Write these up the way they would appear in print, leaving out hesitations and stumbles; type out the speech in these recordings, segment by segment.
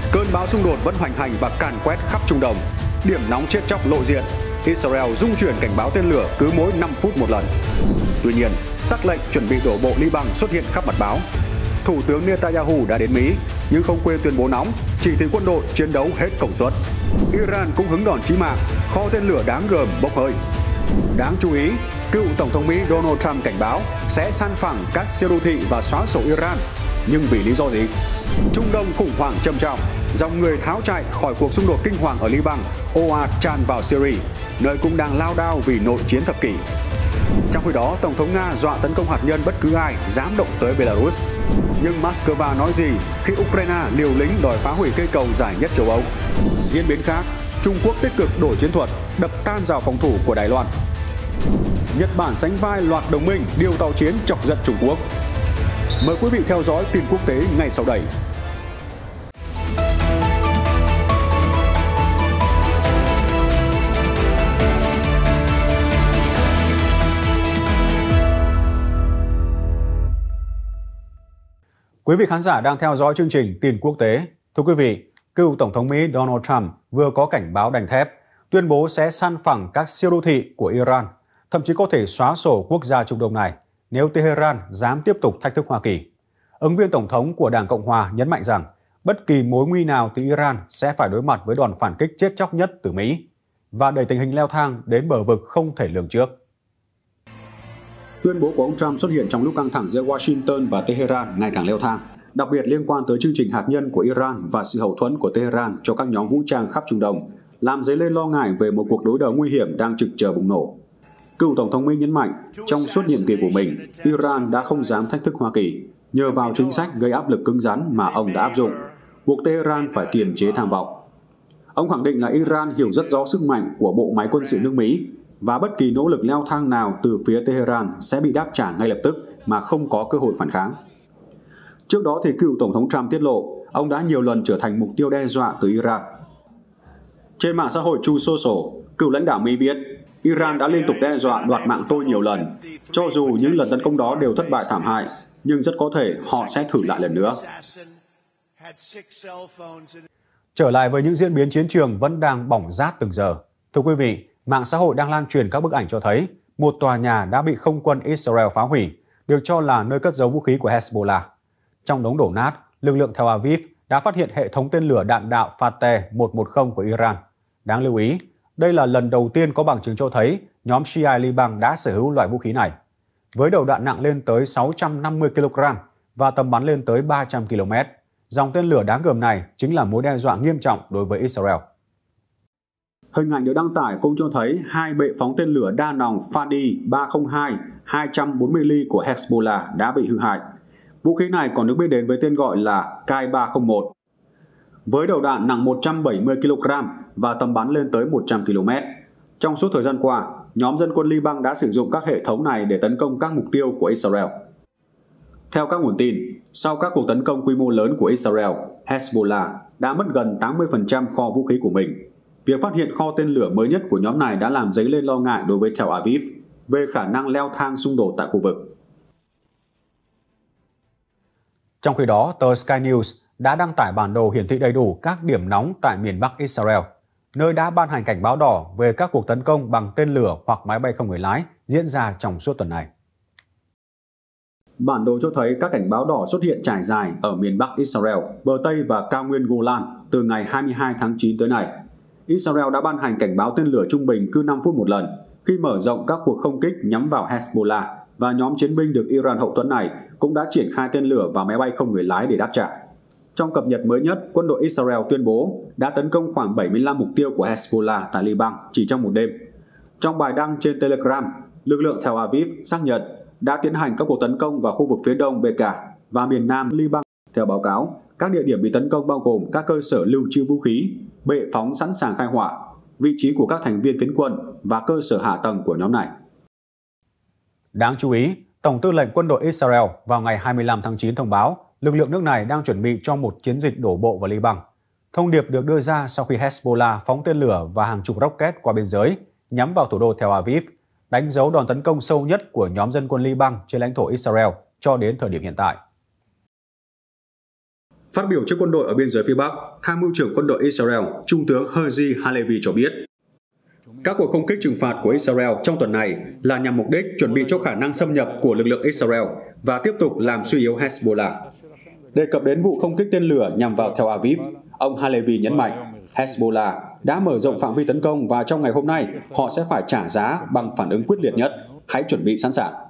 Cơn bão xung đột vẫn hoành hành và càn quét khắp Trung Đông. Điểm nóng chết chóc lộ diện. Israel rung chuyển cảnh báo tên lửa cứ mỗi 5 phút một lần. Tuy nhiên, sắc lệnh chuẩn bị đổ bộ Liban xuất hiện khắp mặt báo. Thủ tướng Netanyahu đã đến Mỹ, nhưng không quên tuyên bố nóng, chỉ thị quân đội chiến đấu hết công suất. Iran cũng hứng đòn chí mạng, kho tên lửa đáng gờm bốc hơi. Đáng chú ý, cựu Tổng thống Mỹ Donald Trump cảnh báo sẽ san phẳng các siêu đô thị và xóa sổ Iran. Nhưng vì lý do gì? Trung Đông khủng hoảng trầm trọng, dòng người tháo chạy khỏi cuộc xung đột kinh hoàng ở Liban ồ ạt tràn vào Syria, nơi cũng đang lao đao vì nội chiến thập kỷ. Trong khi đó, Tổng thống Nga dọa tấn công hạt nhân bất cứ ai dám động tới Belarus. Nhưng Moscow nói gì khi Ukraine liều lĩnh đòi phá hủy cây cầu dài nhất châu Âu? Diễn biến khác, Trung Quốc tích cực đổi chiến thuật, đập tan rào phòng thủ của Đài Loan. Nhật Bản sánh vai loạt đồng minh điều tàu chiến chọc giận Trung Quốc. Mời quý vị theo dõi tin quốc tế ngay sau đây. Quý vị khán giả đang theo dõi chương trình tin quốc tế. Thưa quý vị, cựu Tổng thống Mỹ Donald Trump vừa có cảnh báo đanh thép, tuyên bố sẽ san phẳng các siêu đô thị của Iran, thậm chí có thể xóa sổ quốc gia Trung Đông này nếu Tehran dám tiếp tục thách thức Hoa Kỳ. Ứng viên Tổng thống của Đảng Cộng Hòa nhấn mạnh rằng bất kỳ mối nguy nào từ Iran sẽ phải đối mặt với đòn phản kích chết chóc nhất từ Mỹ và đẩy tình hình leo thang đến bờ vực không thể lường trước. Tuyên bố của ông Trump xuất hiện trong lúc căng thẳng giữa Washington và Tehran ngày càng leo thang, đặc biệt liên quan tới chương trình hạt nhân của Iran và sự hậu thuẫn của Tehran cho các nhóm vũ trang khắp Trung Đông, làm dấy lên lo ngại về một cuộc đối đầu nguy hiểm đang trực chờ bùng nổ. Cựu Tổng thống Mỹ nhấn mạnh, trong suốt nhiệm kỳ của mình, Iran đã không dám thách thức Hoa Kỳ, nhờ vào chính sách gây áp lực cứng rắn mà ông đã áp dụng, buộc Tehran phải kiềm chế tham vọng. Ông khẳng định là Iran hiểu rất rõ sức mạnh của bộ máy quân sự nước Mỹ, và bất kỳ nỗ lực leo thang nào từ phía Tehran sẽ bị đáp trả ngay lập tức mà không có cơ hội phản kháng. Trước đó thì cựu Tổng thống Trump tiết lộ, ông đã nhiều lần trở thành mục tiêu đe dọa từ Iran. Trên mạng xã hội Truth Social, cựu lãnh đạo Mỹ viết, Iran đã liên tục đe dọa đoạt mạng tôi nhiều lần. Cho dù những lần tấn công đó đều thất bại thảm hại, nhưng rất có thể họ sẽ thử lại lần nữa. Trở lại với những diễn biến chiến trường vẫn đang bỏng rát từng giờ. Thưa quý vị, mạng xã hội đang lan truyền các bức ảnh cho thấy một tòa nhà đã bị không quân Israel phá hủy, được cho là nơi cất giấu vũ khí của Hezbollah. Trong đống đổ nát, lực lượng Tel Aviv đã phát hiện hệ thống tên lửa đạn đạo Fateh 110 của Iran. Đáng lưu ý, đây là lần đầu tiên có bằng chứng cho thấy nhóm Shia Liban đã sở hữu loại vũ khí này. Với đầu đạn nặng lên tới 650 kg và tầm bắn lên tới 300 km, dòng tên lửa đáng gờm này chính là mối đe dọa nghiêm trọng đối với Israel. Hình ảnh được đăng tải cũng cho thấy hai bệ phóng tên lửa đa nòng Fadi 302 240 ly của Hezbollah đã bị hư hại. Vũ khí này còn được biết đến với tên gọi là Kai 301. Với đầu đạn nặng 170 kg và tầm bắn lên tới 100 km. Trong suốt thời gian qua, nhóm dân quân Liban đã sử dụng các hệ thống này để tấn công các mục tiêu của Israel. Theo các nguồn tin, sau các cuộc tấn công quy mô lớn của Israel, Hezbollah đã mất gần 80% kho vũ khí của mình. Việc phát hiện kho tên lửa mới nhất của nhóm này đã làm dấy lên lo ngại đối với Tel Aviv về khả năng leo thang xung đột tại khu vực. Trong khi đó, tờ Sky News đã đăng tải bản đồ hiển thị đầy đủ các điểm nóng tại miền Bắc Israel, nơi đã ban hành cảnh báo đỏ về các cuộc tấn công bằng tên lửa hoặc máy bay không người lái diễn ra trong suốt tuần này. Bản đồ cho thấy các cảnh báo đỏ xuất hiện trải dài ở miền Bắc Israel, bờ Tây và cao nguyên Golan từ ngày 22 tháng 9 tới nay. Israel đã ban hành cảnh báo tên lửa trung bình cứ 5 phút một lần khi mở rộng các cuộc không kích nhắm vào Hezbollah, và nhóm chiến binh được Iran hậu thuẫn này cũng đã triển khai tên lửa và máy bay không người lái để đáp trả. Trong cập nhật mới nhất, quân đội Israel tuyên bố đã tấn công khoảng 75 mục tiêu của Hezbollah tại Liban chỉ trong một đêm. Trong bài đăng trên Telegram, lực lượng Tel Aviv xác nhận đã tiến hành các cuộc tấn công vào khu vực phía đông Bekaa và miền nam Liban. Theo báo cáo, các địa điểm bị tấn công bao gồm các cơ sở lưu trữ vũ khí, bệ phóng sẵn sàng khai hỏa, vị trí của các thành viên phiến quân và cơ sở hạ tầng của nhóm này. Đáng chú ý, Tổng tư lệnh quân đội Israel vào ngày 25 tháng 9 thông báo lực lượng nước này đang chuẩn bị cho một chiến dịch đổ bộ vào Liban. Thông điệp được đưa ra sau khi Hezbollah phóng tên lửa và hàng chục rocket qua biên giới nhắm vào thủ đô Tel Aviv, đánh dấu đòn tấn công sâu nhất của nhóm dân quân Liban trên lãnh thổ Israel cho đến thời điểm hiện tại. Phát biểu trước quân đội ở biên giới phía Bắc, Tham mưu trưởng quân đội Israel, Trung tướng Herzi Halevi cho biết, các cuộc không kích trừng phạt của Israel trong tuần này là nhằm mục đích chuẩn bị cho khả năng xâm nhập của lực lượng Israel và tiếp tục làm suy yếu Hezbollah. Đề cập đến vụ không kích tên lửa nhằm vào Tel Aviv, ông Halevi nhấn mạnh, Hezbollah đã mở rộng phạm vi tấn công và trong ngày hôm nay họ sẽ phải trả giá bằng phản ứng quyết liệt nhất. Hãy chuẩn bị sẵn sàng.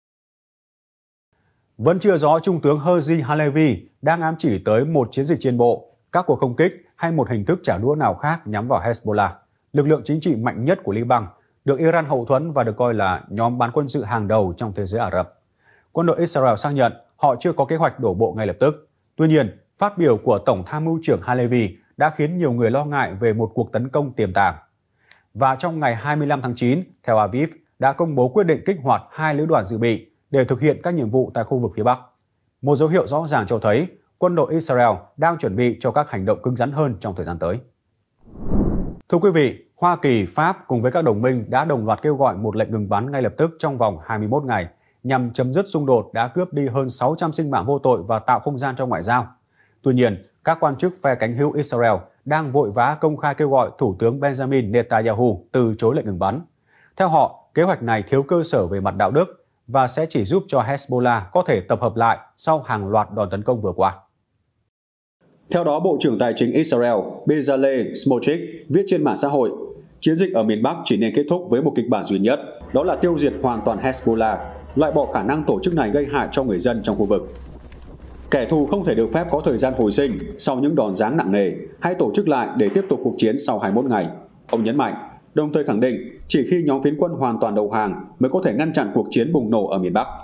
Vẫn chưa rõ Trung tướng Herzi Halevi đang ám chỉ tới một chiến dịch trên bộ, các cuộc không kích hay một hình thức trả đũa nào khác nhắm vào Hezbollah, lực lượng chính trị mạnh nhất của Liban, được Iran hậu thuẫn và được coi là nhóm bán quân sự hàng đầu trong thế giới Ả Rập. Quân đội Israel xác nhận họ chưa có kế hoạch đổ bộ ngay lập tức. Tuy nhiên, phát biểu của Tổng tham mưu trưởng Halevi đã khiến nhiều người lo ngại về một cuộc tấn công tiềm tàng. Và trong ngày 25 tháng 9, Tel Aviv đã công bố quyết định kích hoạt 2 lữ đoàn dự bị để thực hiện các nhiệm vụ tại khu vực phía Bắc. Một dấu hiệu rõ ràng cho thấy quân đội Israel đang chuẩn bị cho các hành động cứng rắn hơn trong thời gian tới. Thưa quý vị, Hoa Kỳ, Pháp cùng với các đồng minh đã đồng loạt kêu gọi một lệnh ngừng bắn ngay lập tức trong vòng 21 ngày nhằm chấm dứt xung đột đã cướp đi hơn 600 sinh mạng vô tội và tạo không gian cho ngoại giao. Tuy nhiên, các quan chức phe cánh hữu Israel đang vội vã công khai kêu gọi Thủ tướng Benjamin Netanyahu từ chối lệnh ngừng bắn. Theo họ, kế hoạch này thiếu cơ sở về mặt đạo đức và sẽ chỉ giúp cho Hezbollah có thể tập hợp lại sau hàng loạt đòn tấn công vừa qua. Theo đó, Bộ trưởng Tài chính Israel Bezalel Smotrich viết trên mạng xã hội, chiến dịch ở miền Bắc chỉ nên kết thúc với một kịch bản duy nhất, đó là tiêu diệt hoàn toàn Hezbollah, loại bỏ khả năng tổ chức này gây hại cho người dân trong khu vực. Kẻ thù không thể được phép có thời gian hồi sinh sau những đòn giáng nặng nề hay tổ chức lại để tiếp tục cuộc chiến sau 21 ngày. Ông nhấn mạnh, đồng thời khẳng định chỉ khi nhóm phiến quân hoàn toàn đầu hàng mới có thể ngăn chặn cuộc chiến bùng nổ ở miền Bắc.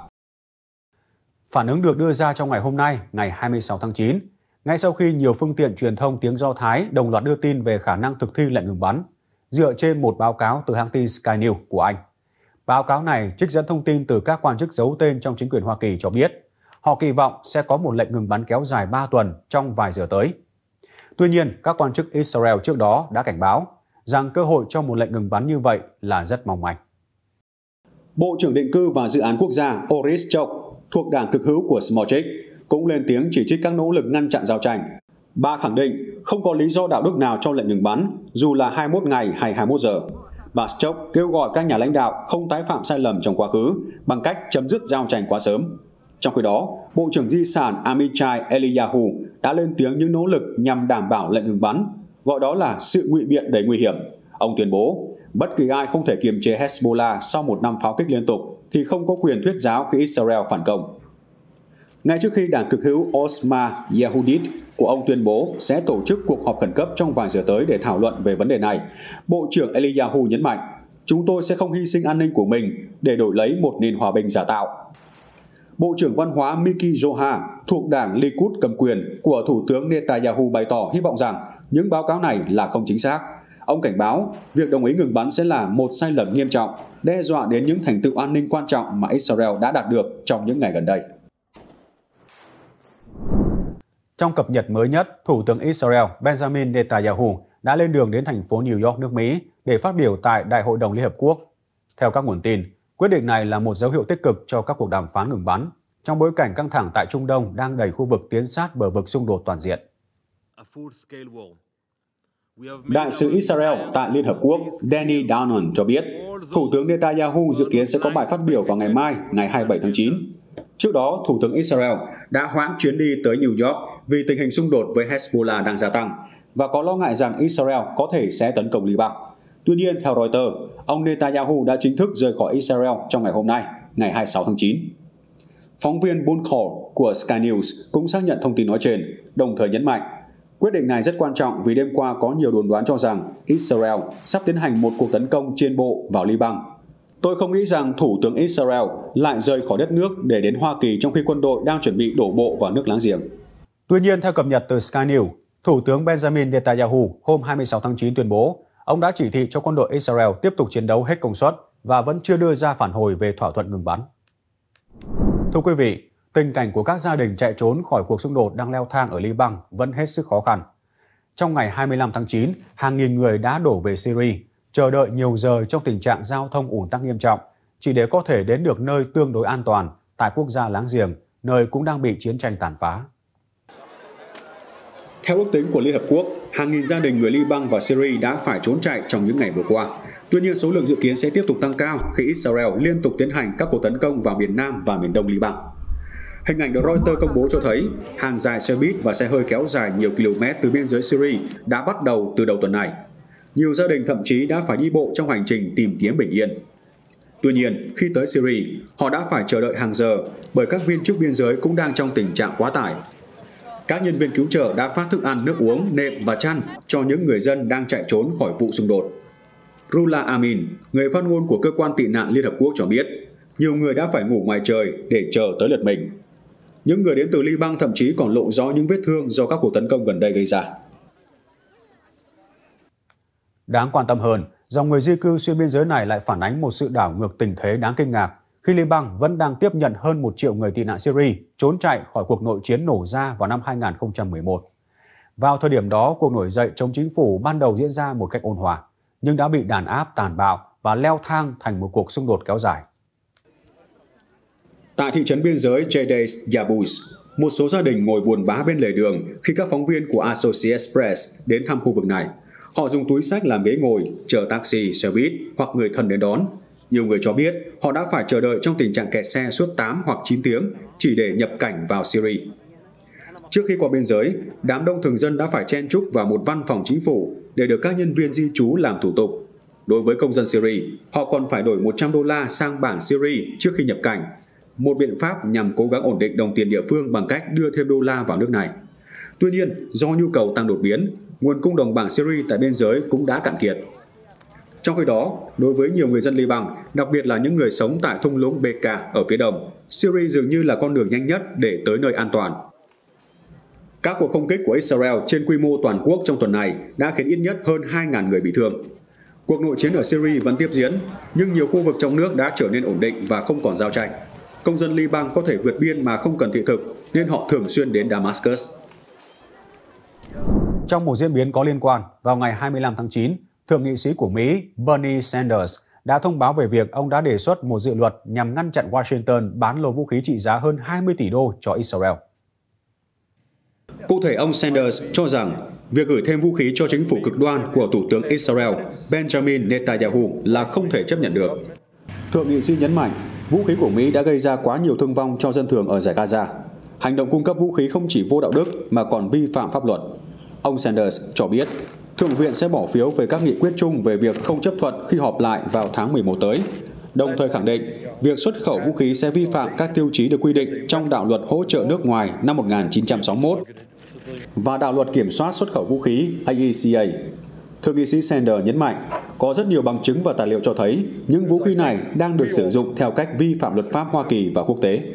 Phản ứng được đưa ra trong ngày hôm nay, ngày 26 tháng 9, ngay sau khi nhiều phương tiện truyền thông tiếng Do Thái đồng loạt đưa tin về khả năng thực thi lệnh ngừng bắn, dựa trên một báo cáo từ hãng tin Sky News của Anh. Báo cáo này trích dẫn thông tin từ các quan chức giấu tên trong chính quyền Hoa Kỳ cho biết, họ kỳ vọng sẽ có một lệnh ngừng bắn kéo dài 3 tuần trong vài giờ tới. Tuy nhiên, các quan chức Israel trước đó đã cảnh báo rằng cơ hội cho một lệnh ngừng bắn như vậy là rất mong manh. Bộ trưởng Định cư và Dự án Quốc gia Oris Chok thuộc đảng cực hữu của Smotrich cũng lên tiếng chỉ trích các nỗ lực ngăn chặn giao tranh. Bà khẳng định không có lý do đạo đức nào cho lệnh ngừng bắn, dù là 21 ngày hay 21 giờ. Bà Chok kêu gọi các nhà lãnh đạo không tái phạm sai lầm trong quá khứ bằng cách chấm dứt giao tranh quá sớm. Trong khi đó, Bộ trưởng Di sản Amichai Eliyahu đã lên tiếng những nỗ lực nhằm đảm bảo lệnh ngừng bắn, gọi đó là sự ngụy biện đầy nguy hiểm. Ông tuyên bố, bất kỳ ai không thể kiềm chế Hezbollah sau một năm pháo kích liên tục thì không có quyền thuyết giáo khi Israel phản công. Ngay trước khi đảng cực hữu Osma Yehudit của ông tuyên bố sẽ tổ chức cuộc họp khẩn cấp trong vài giờ tới để thảo luận về vấn đề này, Bộ trưởng Eliyahu nhấn mạnh, chúng tôi sẽ không hy sinh an ninh của mình để đổi lấy một nền hòa bình giả tạo. Bộ trưởng Văn hóa Miki Zohar thuộc đảng Likud cầm quyền của Thủ tướng Netanyahu bày tỏ hy vọng rằng những báo cáo này là không chính xác. Ông cảnh báo việc đồng ý ngừng bắn sẽ là một sai lầm nghiêm trọng, đe dọa đến những thành tựu an ninh quan trọng mà Israel đã đạt được trong những ngày gần đây. Trong cập nhật mới nhất, Thủ tướng Israel Benjamin Netanyahu đã lên đường đến thành phố New York, nước Mỹ để phát biểu tại Đại hội đồng Liên Hợp Quốc. Theo các nguồn tin, quyết định này là một dấu hiệu tích cực cho các cuộc đàm phán ngừng bắn, trong bối cảnh căng thẳng tại Trung Đông đang đẩy khu vực tiến sát bờ vực xung đột toàn diện. Đại sứ Israel tại Liên Hợp Quốc Danny Danon cho biết, Thủ tướng Netanyahu dự kiến sẽ có bài phát biểu vào ngày mai, ngày 27 tháng 9. Trước đó, Thủ tướng Israel đã hoãn chuyến đi tới New York vì tình hình xung đột với Hezbollah đang gia tăng và có lo ngại rằng Israel có thể sẽ tấn công Liban. Tuy nhiên, theo Reuters, ông Netanyahu đã chính thức rời khỏi Israel trong ngày hôm nay, ngày 26 tháng 9. Phóng viên Bunkor của Sky News cũng xác nhận thông tin nói trên, đồng thời nhấn mạnh, quyết định này rất quan trọng vì đêm qua có nhiều đồn đoán cho rằng Israel sắp tiến hành một cuộc tấn công trên bộ vào Liban. Tôi không nghĩ rằng Thủ tướng Israel lại rời khỏi đất nước để đến Hoa Kỳ trong khi quân đội đang chuẩn bị đổ bộ vào nước láng giềng. Tuy nhiên, theo cập nhật từ Sky News, Thủ tướng Benjamin Netanyahu hôm 26 tháng 9 tuyên bố ông đã chỉ thị cho quân đội Israel tiếp tục chiến đấu hết công suất và vẫn chưa đưa ra phản hồi về thỏa thuận ngừng bắn. Thưa quý vị, tình cảnh của các gia đình chạy trốn khỏi cuộc xung đột đang leo thang ở Liban vẫn hết sức khó khăn. Trong ngày 25 tháng 9, hàng nghìn người đã đổ về Syria, chờ đợi nhiều giờ trong tình trạng giao thông ùn tắc nghiêm trọng, chỉ để có thể đến được nơi tương đối an toàn tại quốc gia láng giềng, nơi cũng đang bị chiến tranh tàn phá. Theo ước tính của Liên Hợp Quốc, hàng nghìn gia đình người Liban và Syria đã phải trốn chạy trong những ngày vừa qua. Tuy nhiên, số lượng dự kiến sẽ tiếp tục tăng cao khi Israel liên tục tiến hành các cuộc tấn công vào miền Nam và miền Đông Liban. Hình ảnh được Reuters công bố cho thấy hàng dài xe buýt và xe hơi kéo dài nhiều km từ biên giới Syria đã bắt đầu từ đầu tuần này. Nhiều gia đình thậm chí đã phải đi bộ trong hành trình tìm kiếm bình yên. Tuy nhiên, khi tới Syria, họ đã phải chờ đợi hàng giờ bởi các viên chức biên giới cũng đang trong tình trạng quá tải. Các nhân viên cứu trợ đã phát thức ăn, nước uống, nệm và chăn cho những người dân đang chạy trốn khỏi vụ xung đột. Rula Amin, người phát ngôn của Cơ quan Tị nạn Liên Hợp Quốc cho biết, nhiều người đã phải ngủ ngoài trời để chờ tới lượt mình. Những người đến từ Liban thậm chí còn lộ rõ những vết thương do các cuộc tấn công gần đây gây ra. Đáng quan tâm hơn, dòng người di cư xuyên biên giới này lại phản ánh một sự đảo ngược tình thế đáng kinh ngạc khi Liban vẫn đang tiếp nhận hơn 1 triệu người tị nạn Syria trốn chạy khỏi cuộc nội chiến nổ ra vào năm 2011. Vào thời điểm đó, cuộc nổi dậy chống chính phủ ban đầu diễn ra một cách ôn hòa, nhưng đã bị đàn áp tàn bạo và leo thang thành một cuộc xung đột kéo dài. Tại thị trấn biên giới Jdeis Yabous, một số gia đình ngồi buồn bã bên lề đường khi các phóng viên của Associated Press đến thăm khu vực này. Họ dùng túi xách làm ghế ngồi, chờ taxi, xe buýt hoặc người thân đến đón. Nhiều người cho biết họ đã phải chờ đợi trong tình trạng kẹt xe suốt 8 hoặc 9 tiếng chỉ để nhập cảnh vào Syria. Trước khi qua biên giới, đám đông thường dân đã phải chen chúc vào một văn phòng chính phủ để được các nhân viên di trú làm thủ tục. Đối với công dân Syria, họ còn phải đổi $100 sang bảng Syria trước khi nhập cảnh, một biện pháp nhằm cố gắng ổn định đồng tiền địa phương bằng cách đưa thêm đô la vào nước này. Tuy nhiên, do nhu cầu tăng đột biến, nguồn cung đồng bảng Syria tại biên giới cũng đã cạn kiệt. Trong khi đó, đối với nhiều người dân Liban, đặc biệt là những người sống tại thung lũng Bekaa ở phía đông, Syria dường như là con đường nhanh nhất để tới nơi an toàn. Các cuộc không kích của Israel trên quy mô toàn quốc trong tuần này đã khiến ít nhất hơn 2.000 người bị thương. Cuộc nội chiến ở Syria vẫn tiếp diễn, nhưng nhiều khu vực trong nước đã trở nên ổn định và không còn giao tranh. Công dân Liban có thể vượt biên mà không cần thị thực, nên họ thường xuyên đến Damascus. Trong một diễn biến có liên quan, vào ngày 25 tháng 9, Thượng nghị sĩ của Mỹ Bernie Sanders đã thông báo về việc ông đã đề xuất một dự luật nhằm ngăn chặn Washington bán lô vũ khí trị giá hơn 20 tỷ đô cho Israel. Cụ thể, ông Sanders cho rằng việc gửi thêm vũ khí cho chính phủ cực đoan của Thủ tướng Israel Benjamin Netanyahu là không thể chấp nhận được. Thượng nghị sĩ nhấn mạnh, vũ khí của Mỹ đã gây ra quá nhiều thương vong cho dân thường ở Dải Gaza. Hành động cung cấp vũ khí không chỉ vô đạo đức mà còn vi phạm pháp luật. Ông Sanders cho biết, Thượng viện sẽ bỏ phiếu về các nghị quyết chung về việc không chấp thuận khi họp lại vào tháng 11 tới, đồng thời khẳng định việc xuất khẩu vũ khí sẽ vi phạm các tiêu chí được quy định trong đạo luật hỗ trợ nước ngoài năm 1961 và đạo luật kiểm soát xuất khẩu vũ khí AECA. Thượng nghị sĩ Sanders nhấn mạnh, có rất nhiều bằng chứng và tài liệu cho thấy những vũ khí này đang được sử dụng theo cách vi phạm luật pháp Hoa Kỳ và quốc tế.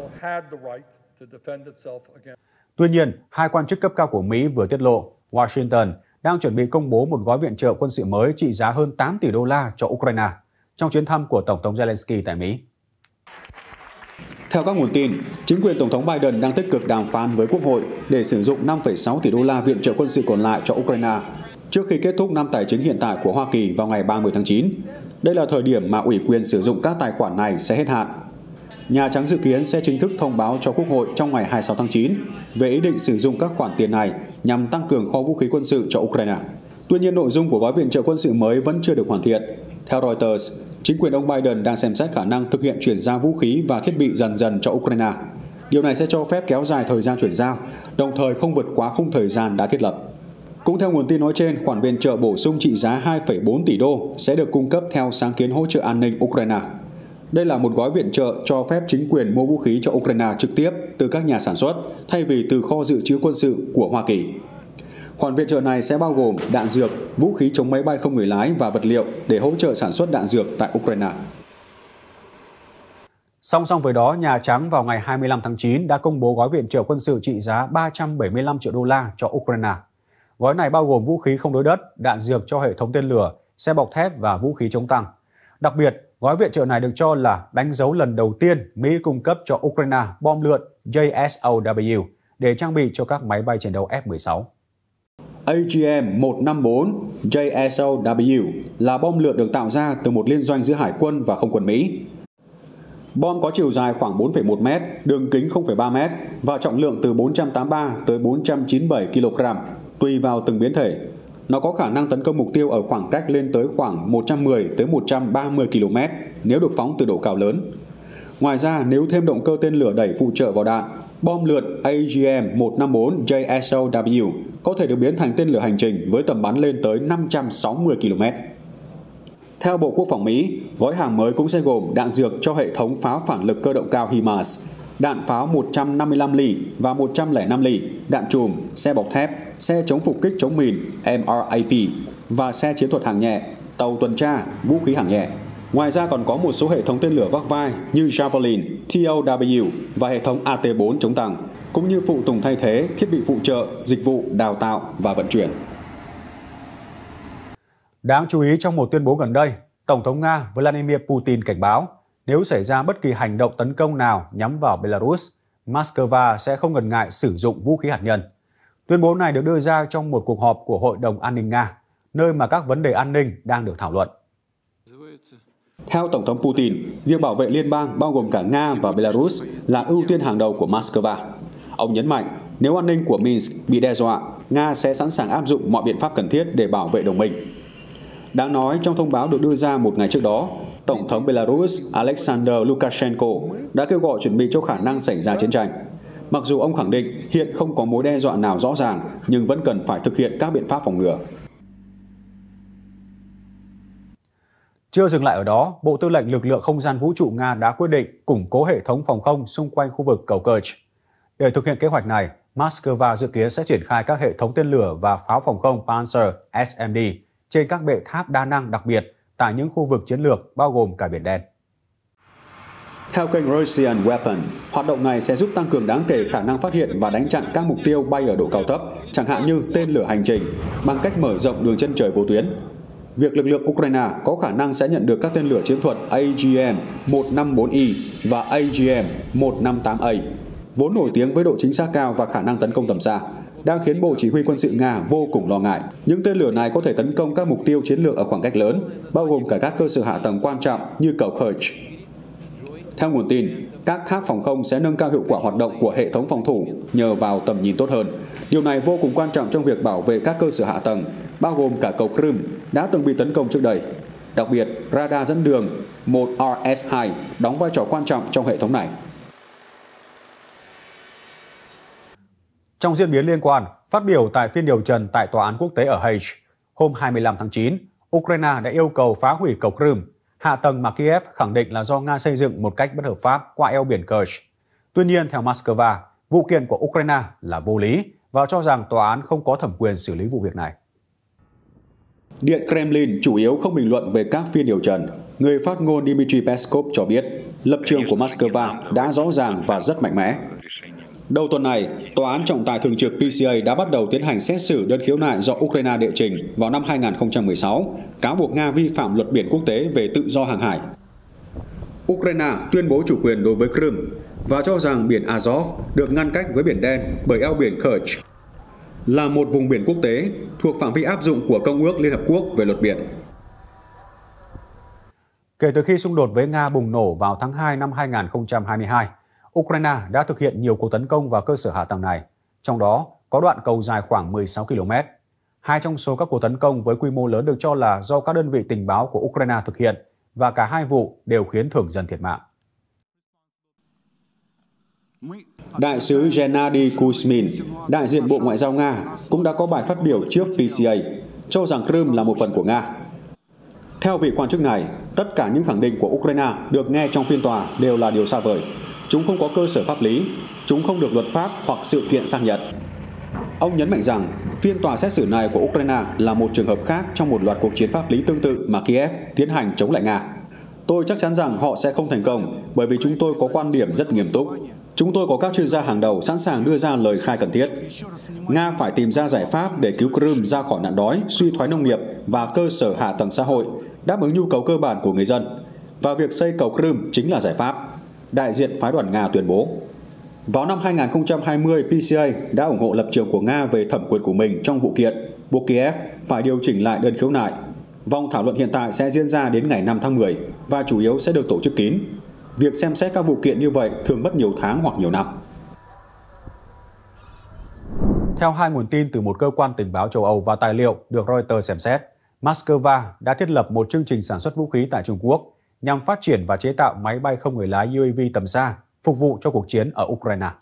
Tuy nhiên, hai quan chức cấp cao của Mỹ vừa tiết lộ Washington đang chuẩn bị công bố một gói viện trợ quân sự mới trị giá hơn 8 tỷ đô la cho Ukraine trong chuyến thăm của Tổng thống Zelensky tại Mỹ. Theo các nguồn tin, chính quyền Tổng thống Biden đang tích cực đàm phán với Quốc hội để sử dụng 5,6 tỷ đô la viện trợ quân sự còn lại cho Ukraine trước khi kết thúc năm tài chính hiện tại của Hoa Kỳ vào ngày 30 tháng 9. Đây là thời điểm mà ủy quyền sử dụng các tài khoản này sẽ hết hạn. Nhà Trắng dự kiến sẽ chính thức thông báo cho Quốc hội trong ngày 26 tháng 9 về ý định sử dụng các khoản tiền này nhằm tăng cường kho vũ khí quân sự cho Ukraine. Tuy nhiên, nội dung của gói viện trợ quân sự mới vẫn chưa được hoàn thiện. Theo Reuters, chính quyền ông Biden đang xem xét khả năng thực hiện chuyển giao vũ khí và thiết bị dần dần cho Ukraine. Điều này sẽ cho phép kéo dài thời gian chuyển giao, đồng thời không vượt quá khung thời gian đã thiết lập. Cũng theo nguồn tin nói trên, khoản viện trợ bổ sung trị giá 2,4 tỷ đô sẽ được cung cấp theo sáng kiến hỗ trợ an ninh Ukraine. Đây là một gói viện trợ cho phép chính quyền mua vũ khí cho Ukraine trực tiếp từ các nhà sản xuất, thay vì từ kho dự trữ quân sự của Hoa Kỳ. Khoản viện trợ này sẽ bao gồm đạn dược, vũ khí chống máy bay không người lái và vật liệu để hỗ trợ sản xuất đạn dược tại Ukraine. Song song với đó, Nhà Trắng vào ngày 25 tháng 9 đã công bố gói viện trợ quân sự trị giá 375 triệu đô la cho Ukraine. Gói này bao gồm vũ khí không đối đất, đạn dược cho hệ thống tên lửa, xe bọc thép và vũ khí chống tăng. Đặc biệt, gói viện trợ này được cho là đánh dấu lần đầu tiên Mỹ cung cấp cho Ukraine bom lượn JSOW để trang bị cho các máy bay chiến đấu F-16. AGM-154 JSOW là bom lượn được tạo ra từ một liên doanh giữa Hải quân và Không quân Mỹ. Bom có chiều dài khoảng 4,1 mét, đường kính 0,3 mét và trọng lượng từ 483 tới 497 kg, tùy vào từng biến thể. Nó có khả năng tấn công mục tiêu ở khoảng cách lên tới khoảng 110 tới 130 km nếu được phóng từ độ cao lớn. Ngoài ra, nếu thêm động cơ tên lửa đẩy phụ trợ vào đạn, bom lượn AGM-154 JSOW có thể được biến thành tên lửa hành trình với tầm bắn lên tới 560 km. Theo Bộ Quốc phòng Mỹ, gói hàng mới cũng sẽ gồm đạn dược cho hệ thống pháo phản lực cơ động cao HIMARS, đạn pháo 155 ly và 105 ly, đạn chùm, xe bọc thép, xe chống phục kích chống mìn MRAP và xe chiến thuật hạng nhẹ, tàu tuần tra, vũ khí hạng nhẹ. Ngoài ra còn có một số hệ thống tên lửa vác vai như Javelin, TOW và hệ thống AT-4 chống tăng, cũng như phụ tùng thay thế, thiết bị phụ trợ, dịch vụ, đào tạo và vận chuyển. Đáng chú ý trong một tuyên bố gần đây, Tổng thống Nga Vladimir Putin cảnh báo nếu xảy ra bất kỳ hành động tấn công nào nhắm vào Belarus, Moscow sẽ không ngần ngại sử dụng vũ khí hạt nhân. Tuyên bố này được đưa ra trong một cuộc họp của Hội đồng An ninh Nga, nơi mà các vấn đề an ninh đang được thảo luận. Theo Tổng thống Putin, việc bảo vệ liên bang bao gồm cả Nga và Belarus là ưu tiên hàng đầu của Moscow. Ông nhấn mạnh, nếu an ninh của Minsk bị đe dọa, Nga sẽ sẵn sàng áp dụng mọi biện pháp cần thiết để bảo vệ đồng minh. Đáng nói, trong thông báo được đưa ra một ngày trước đó, Tổng thống Belarus Alexander Lukashenko đã kêu gọi chuẩn bị cho khả năng xảy ra chiến tranh. Mặc dù ông khẳng định hiện không có mối đe dọa nào rõ ràng, nhưng vẫn cần phải thực hiện các biện pháp phòng ngừa. Chưa dừng lại ở đó, Bộ Tư lệnh Lực lượng Không gian Vũ trụ Nga đã quyết định củng cố hệ thống phòng không xung quanh khu vực cầu Kerch. Để thực hiện kế hoạch này, Moscow dự kiến sẽ triển khai các hệ thống tên lửa và pháo phòng không Pantsir SMD trên các bệ tháp đa năng đặc biệt tại những khu vực chiến lược bao gồm cả Biển Đen. Theo kênh Russian Weapon, hoạt động này sẽ giúp tăng cường đáng kể khả năng phát hiện và đánh chặn các mục tiêu bay ở độ cao thấp, chẳng hạn như tên lửa hành trình, bằng cách mở rộng đường chân trời vô tuyến. Việc lực lượng Ukraine có khả năng sẽ nhận được các tên lửa chiến thuật AGM-154E và AGM-158A, vốn nổi tiếng với độ chính xác cao và khả năng tấn công tầm xa, đang khiến Bộ Chỉ huy Quân sự Nga vô cùng lo ngại. Những tên lửa này có thể tấn công các mục tiêu chiến lược ở khoảng cách lớn, bao gồm cả các cơ sở hạ tầng quan trọng như cầu Kerch. Theo nguồn tin, các tháp phòng không sẽ nâng cao hiệu quả hoạt động của hệ thống phòng thủ nhờ vào tầm nhìn tốt hơn. Điều này vô cùng quan trọng trong việc bảo vệ các cơ sở hạ tầng, bao gồm cả cầu Crimea đã từng bị tấn công trước đây. Đặc biệt, radar dẫn đường 1RS2 đóng vai trò quan trọng trong hệ thống này. Trong diễn biến liên quan, phát biểu tại phiên điều trần tại Tòa án Quốc tế ở Hague, hôm 25 tháng 9, Ukraine đã yêu cầu phá hủy cầu Crimea, hạ tầng mà Kiev khẳng định là do Nga xây dựng một cách bất hợp pháp qua eo biển Kerch. Tuy nhiên, theo Moscow, vụ kiện của Ukraine là vô lý và cho rằng tòa án không có thẩm quyền xử lý vụ việc này. Điện Kremlin chủ yếu không bình luận về các phiên điều trần. Người phát ngôn Dmitry Peskov cho biết, lập trường của Moscow đã rõ ràng và rất mạnh mẽ. Đầu tuần này, Tòa án trọng tài thường trực PCA đã bắt đầu tiến hành xét xử đơn khiếu nại do Ukraine đệ trình vào năm 2016, cáo buộc Nga vi phạm luật biển quốc tế về tự do hàng hải. Ukraine tuyên bố chủ quyền đối với Crimea và cho rằng biển Azov được ngăn cách với Biển Đen bởi eo biển Kerch, là một vùng biển quốc tế thuộc phạm vi áp dụng của Công ước Liên Hợp Quốc về luật biển. Kể từ khi xung đột với Nga bùng nổ vào tháng 2 năm 2022, Ukraine đã thực hiện nhiều cuộc tấn công vào cơ sở hạ tầng này, trong đó có đoạn cầu dài khoảng 16 km. Hai trong số các cuộc tấn công với quy mô lớn được cho là do các đơn vị tình báo của Ukraine thực hiện, và cả hai vụ đều khiến thường dân thiệt mạng. Đại sứ Gennady Kuzmin, đại diện Bộ Ngoại giao Nga, cũng đã có bài phát biểu trước PCA, cho rằng Crimea là một phần của Nga. Theo vị quan chức này, tất cả những khẳng định của Ukraine được nghe trong phiên tòa đều là điều xa vời. Chúng không có cơ sở pháp lý, chúng không được luật pháp hoặc sự kiện xác nhận. Ông nhấn mạnh rằng, phiên tòa xét xử này của Ukraine là một trường hợp khác trong một loạt cuộc chiến pháp lý tương tự mà Kiev tiến hành chống lại Nga. Tôi chắc chắn rằng họ sẽ không thành công, bởi vì chúng tôi có quan điểm rất nghiêm túc. Chúng tôi có các chuyên gia hàng đầu sẵn sàng đưa ra lời khai cần thiết. Nga phải tìm ra giải pháp để cứu Crimea ra khỏi nạn đói, suy thoái nông nghiệp và cơ sở hạ tầng xã hội, đáp ứng nhu cầu cơ bản của người dân. Và việc xây cầu Crimea chính là giải pháp, đại diện phái đoàn Nga tuyên bố. Vào năm 2020, PCA đã ủng hộ lập trường của Nga về thẩm quyền của mình trong vụ kiện, buộc Kiev phải điều chỉnh lại đơn khiếu nại. Vòng thảo luận hiện tại sẽ diễn ra đến ngày 5 tháng 10 và chủ yếu sẽ được tổ chức kín. Việc xem xét các vụ kiện như vậy thường mất nhiều tháng hoặc nhiều năm. Theo hai nguồn tin từ một cơ quan tình báo châu Âu và tài liệu được Reuters xem xét, Moscow đã thiết lập một chương trình sản xuất vũ khí tại Trung Quốc nhằm phát triển và chế tạo máy bay không người lái UAV tầm xa, phục vụ cho cuộc chiến ở Ukraine.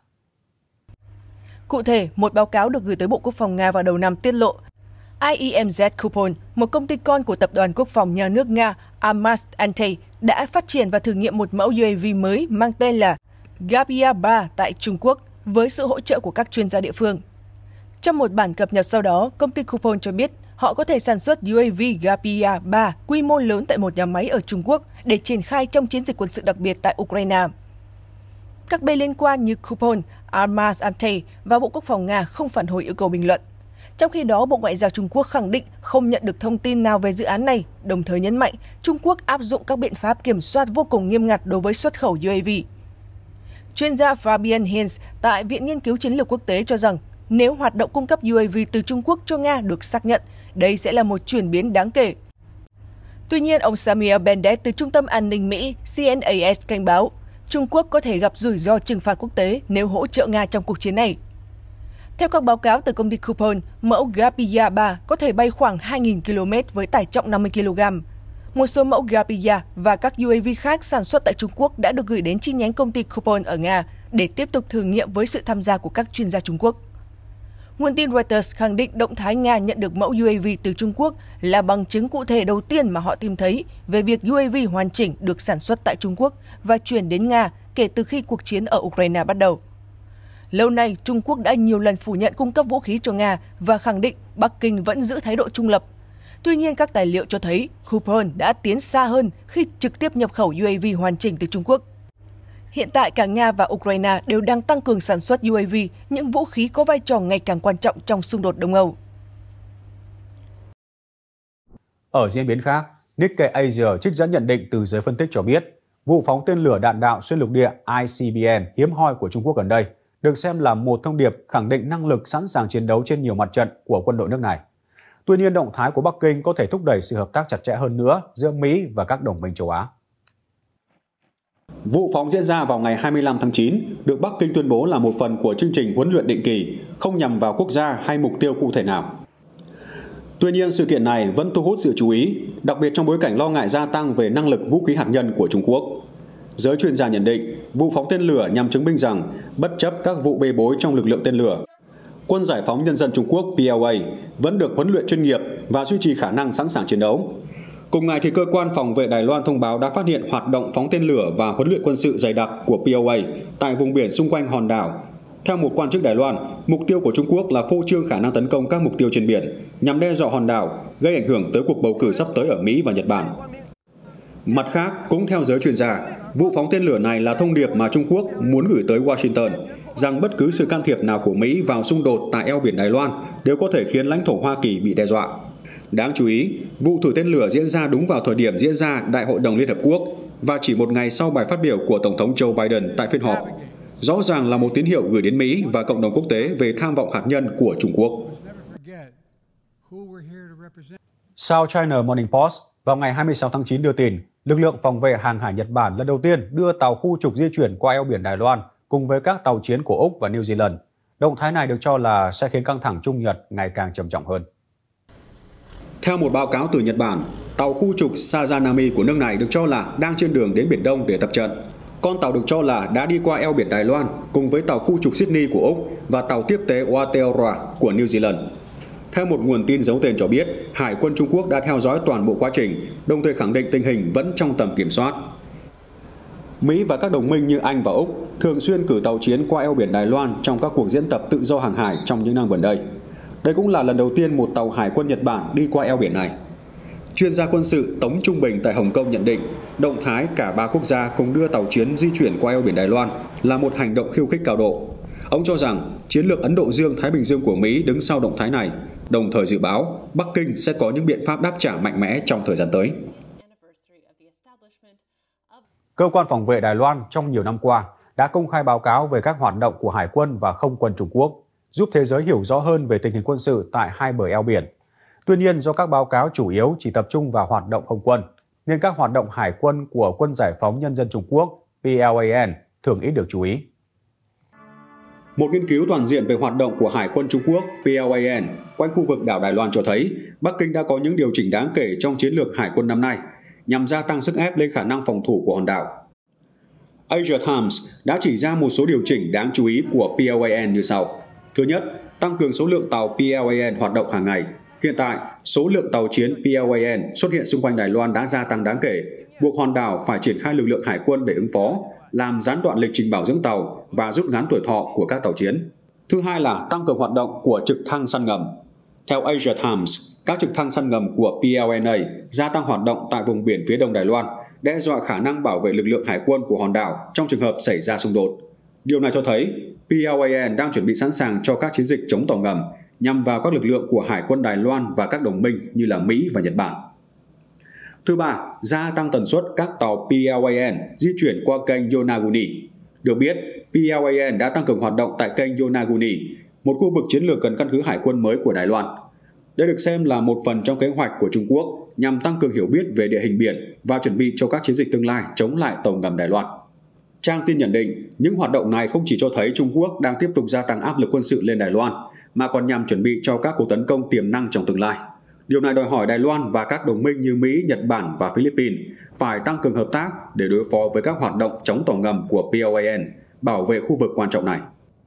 Cụ thể, một báo cáo được gửi tới Bộ Quốc phòng Nga vào đầu năm tiết lộ, IEMZ Kupol, một công ty con của Tập đoàn Quốc phòng Nhà nước Nga Armaz Antey, đã phát triển và thử nghiệm một mẫu UAV mới mang tên là Gapiya 3 tại Trung Quốc với sự hỗ trợ của các chuyên gia địa phương. Trong một bản cập nhật sau đó, công ty Kupol cho biết họ có thể sản xuất UAV Gapiya 3 quy mô lớn tại một nhà máy ở Trung Quốc để triển khai trong chiến dịch quân sự đặc biệt tại Ukraine. Các bên liên quan như Kupol, Armaz Antey và Bộ Quốc phòng Nga không phản hồi yêu cầu bình luận. Trong khi đó, Bộ Ngoại giao Trung Quốc khẳng định không nhận được thông tin nào về dự án này, đồng thời nhấn mạnh Trung Quốc áp dụng các biện pháp kiểm soát vô cùng nghiêm ngặt đối với xuất khẩu UAV. Chuyên gia Fabian Hinz tại Viện Nghiên cứu Chiến lược Quốc tế cho rằng nếu hoạt động cung cấp UAV từ Trung Quốc cho Nga được xác nhận, đây sẽ là một chuyển biến đáng kể. Tuy nhiên, ông Samir Bendet từ Trung tâm An ninh Mỹ CNAS cảnh báo Trung Quốc có thể gặp rủi ro trừng phạt quốc tế nếu hỗ trợ Nga trong cuộc chiến này. Theo các báo cáo từ công ty Kupol, mẫu Gapiya 3 có thể bay khoảng 2.000 km với tải trọng 50 kg. Một số mẫu Gapiya và các UAV khác sản xuất tại Trung Quốc đã được gửi đến chi nhánh công ty Kupol ở Nga để tiếp tục thử nghiệm với sự tham gia của các chuyên gia Trung Quốc. Nguồn tin Reuters khẳng định động thái Nga nhận được mẫu UAV từ Trung Quốc là bằng chứng cụ thể đầu tiên mà họ tìm thấy về việc UAV hoàn chỉnh được sản xuất tại Trung Quốc và chuyển đến Nga kể từ khi cuộc chiến ở Ukraine bắt đầu. Lâu nay, Trung Quốc đã nhiều lần phủ nhận cung cấp vũ khí cho Nga và khẳng định Bắc Kinh vẫn giữ thái độ trung lập. Tuy nhiên, các tài liệu cho thấy Kupol đã tiến xa hơn khi trực tiếp nhập khẩu UAV hoàn chỉnh từ Trung Quốc. Hiện tại, cả Nga và Ukraine đều đang tăng cường sản xuất UAV, những vũ khí có vai trò ngày càng quan trọng trong xung đột Đông Âu. Ở diễn biến khác, Nikkei Asia trích dẫn nhận định từ giới phân tích cho biết, vụ phóng tên lửa đạn đạo xuyên lục địa ICBM hiếm hoi của Trung Quốc gần đây được xem là một thông điệp khẳng định năng lực sẵn sàng chiến đấu trên nhiều mặt trận của quân đội nước này. Tuy nhiên, động thái của Bắc Kinh có thể thúc đẩy sự hợp tác chặt chẽ hơn nữa giữa Mỹ và các đồng minh châu Á. Vụ phóng diễn ra vào ngày 25 tháng 9 được Bắc Kinh tuyên bố là một phần của chương trình huấn luyện định kỳ, không nhằm vào quốc gia hay mục tiêu cụ thể nào. Tuy nhiên, sự kiện này vẫn thu hút sự chú ý, đặc biệt trong bối cảnh lo ngại gia tăng về năng lực vũ khí hạt nhân của Trung Quốc. Giới chuyên gia nhận định, vụ phóng tên lửa nhằm chứng minh rằng, bất chấp các vụ bê bối trong lực lượng tên lửa, Quân Giải phóng Nhân dân Trung Quốc PLA vẫn được huấn luyện chuyên nghiệp và duy trì khả năng sẵn sàng chiến đấu. Cùng ngày, thì cơ quan phòng vệ Đài Loan thông báo đã phát hiện hoạt động phóng tên lửa và huấn luyện quân sự dày đặc của PLA tại vùng biển xung quanh hòn đảo. Theo một quan chức Đài Loan, mục tiêu của Trung Quốc là phô trương khả năng tấn công các mục tiêu trên biển nhằm đe dọa hòn đảo, gây ảnh hưởng tới cuộc bầu cử sắp tới ở Mỹ và Nhật Bản. Mặt khác, cũng theo giới chuyên gia, vụ phóng tên lửa này là thông điệp mà Trung Quốc muốn gửi tới Washington rằng bất cứ sự can thiệp nào của Mỹ vào xung đột tại eo biển Đài Loan đều có thể khiến lãnh thổ Hoa Kỳ bị đe dọa. Đáng chú ý, vụ thử tên lửa diễn ra đúng vào thời điểm diễn ra Đại hội đồng Liên Hợp Quốc và chỉ một ngày sau bài phát biểu của Tổng thống Joe Biden tại phiên họp. Rõ ràng là một tín hiệu gửi đến Mỹ và cộng đồng quốc tế về tham vọng hạt nhân của Trung Quốc. South China Morning Post vào ngày 26 tháng 9 đưa tin, lực lượng phòng vệ hàng hải Nhật Bản lần đầu tiên đưa tàu khu trục di chuyển qua eo biển Đài Loan cùng với các tàu chiến của Úc và New Zealand. Động thái này được cho là sẽ khiến căng thẳng Trung Nhật ngày càng trầm trọng hơn. Theo một báo cáo từ Nhật Bản, tàu khu trục Sazanami của nước này được cho là đang trên đường đến Biển Đông để tập trận. Con tàu được cho là đã đi qua eo biển Đài Loan cùng với tàu khu trục Sydney của Úc và tàu tiếp tế Aotearoa của New Zealand. Theo một nguồn tin giấu tên cho biết, Hải quân Trung Quốc đã theo dõi toàn bộ quá trình, đồng thời khẳng định tình hình vẫn trong tầm kiểm soát. Mỹ và các đồng minh như Anh và Úc thường xuyên cử tàu chiến qua eo biển Đài Loan trong các cuộc diễn tập tự do hàng hải trong những năm gần đây. Đây cũng là lần đầu tiên một tàu hải quân Nhật Bản đi qua eo biển này. Chuyên gia quân sự Tống Trung Bình tại Hồng Kông nhận định, động thái cả ba quốc gia cùng đưa tàu chiến di chuyển qua eo biển Đài Loan là một hành động khiêu khích cao độ. Ông cho rằng chiến lược Ấn Độ Dương-Thái Bình Dương của Mỹ đứng sau động thái này, đồng thời dự báo Bắc Kinh sẽ có những biện pháp đáp trả mạnh mẽ trong thời gian tới. Cơ quan phòng vệ Đài Loan trong nhiều năm qua đã công khai báo cáo về các hoạt động của Hải quân và Không quân Trung Quốc, giúp thế giới hiểu rõ hơn về tình hình quân sự tại hai bờ eo biển. Tuy nhiên, do các báo cáo chủ yếu chỉ tập trung vào hoạt động không quân, nên các hoạt động hải quân của Quân Giải phóng Nhân dân Trung Quốc, PLAN thường ít được chú ý. Một nghiên cứu toàn diện về hoạt động của Hải quân Trung Quốc PLAN quanh khu vực đảo Đài Loan cho thấy Bắc Kinh đã có những điều chỉnh đáng kể trong chiến lược hải quân năm nay nhằm gia tăng sức ép lên khả năng phòng thủ của hòn đảo. Asia Times đã chỉ ra một số điều chỉnh đáng chú ý của PLAN như sau. Thứ nhất, tăng cường số lượng tàu PLAN hoạt động hàng ngày. Hiện tại, số lượng tàu chiến PLAN xuất hiện xung quanh Đài Loan đã gia tăng đáng kể, buộc hòn đảo phải triển khai lực lượng hải quân để ứng phó, làm gián đoạn lịch trình bảo dưỡng tàu và rút ngắn tuổi thọ của các tàu chiến. Thứ hai là tăng cường hoạt động của trực thăng săn ngầm. Theo Asia Times, các trực thăng săn ngầm của PLNA gia tăng hoạt động tại vùng biển phía đông Đài Loan, đe dọa khả năng bảo vệ lực lượng hải quân của hòn đảo trong trường hợp xảy ra xung đột. Điều này cho thấy PLAN đang chuẩn bị sẵn sàng cho các chiến dịch chống tàu ngầm nhằm vào các lực lượng của Hải quân Đài Loan và các đồng minh như là Mỹ và Nhật Bản. Thứ ba, gia tăng tần suất các tàu PLAN di chuyển qua kênh Yonaguni. Được biết, PLAN đã tăng cường hoạt động tại kênh Yonaguni, một khu vực chiến lược gần căn cứ hải quân mới của Đài Loan. Đây được xem là một phần trong kế hoạch của Trung Quốc nhằm tăng cường hiểu biết về địa hình biển và chuẩn bị cho các chiến dịch tương lai chống lại tàu ngầm Đài Loan. Trang tin nhận định, những hoạt động này không chỉ cho thấy Trung Quốc đang tiếp tục gia tăng áp lực quân sự lên Đài Loan, mà còn nhằm chuẩn bị cho các cuộc tấn công tiềm năng trong tương lai. Điều này đòi hỏi Đài Loan và các đồng minh như Mỹ, Nhật Bản và Philippines phải tăng cường hợp tác để đối phó với các hoạt động chống tàu ngầm của PLAN, bảo vệ khu vực quan trọng này.